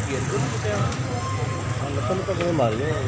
लत्तन तो कहीं मार गए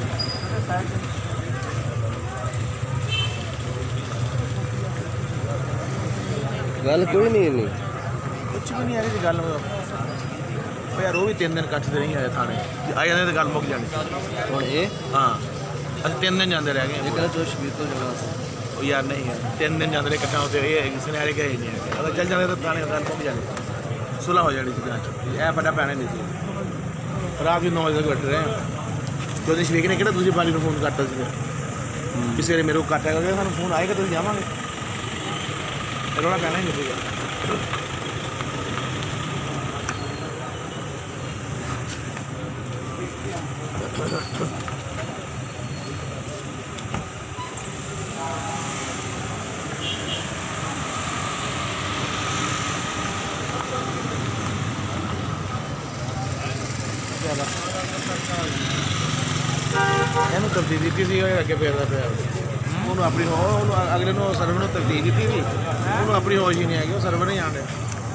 गल कोई नहीं नहीं कुछ भी नहीं है जी गल यार वो भी 3 दिन कट्ठे नहीं आए थाने आ जाते तो गल मुक जानी हुण ये हाँ असं 3 दिन जाते रह गए जो शबीर तो जाना यार नहीं है 3 दिन जाते रहे कट्ठा होते ये सुनहरे गए नहीं है अगर चल जाते तो थाने गल मुक जानी सुलह हो जानी थी यह बड़ा पैना नहीं थी रात भी 9 बजे तक बैठे रहे जो दिन शबीर ने कहना दूसरी पाली को फोन करता किसी ने मेरे को कट है सू फोन आएगा तो जावे रोड़ा पैना ही नहीं सीगा ਇਹਨੂੰ ਤਬਦੀਲ ਦਿੱਤੀ ਸੀ ਅੱਗੇ ਫੇਰਦਾ ਪਿਆ ਉਹਨੂੰ ਆਪਣੀ ਉਹਨੂੰ ਅਗਲੇ ਨੂੰ ਸਰਵਰ ਨੂੰ ਤਬਦੀਲ ਦਿੱਤੀ ਸੀ ਉਹਨੂੰ ਆਪਣੀ ਹੋਸ਼ ਹੀ ਨਹੀਂ ਹੈਗੀ ਉਹ ਸਰਵਰ ਨਹੀਂ ਆਉਂਦੇ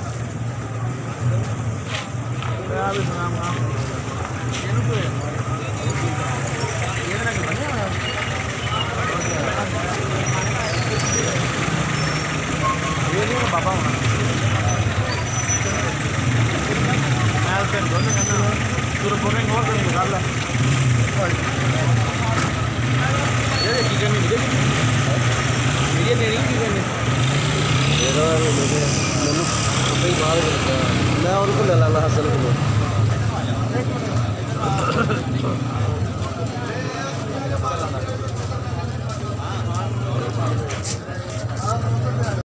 ਆ ਵੀ ਸੁਣਾਮ ਇਹਨੂੰ ਕੋਈ ਇਹਦੇ ਨਾਲ ਬਣਿਆ ਹੋਇਆ ਇਹ ਨਹੀਂ ਬਾਬਾ ਹੋਣਾ ਮੈਂ ਤੇ ਦੋਨੇ ਕਹਿੰਦਾ ਤੂੰ ਬੋਲੇ ਹੋਰ ਕੋਈ ਗੱਲ ये की करनी मुझे ये देनी की करनी मेरा मैंने कई बार मैं और को ले लाना हासिल को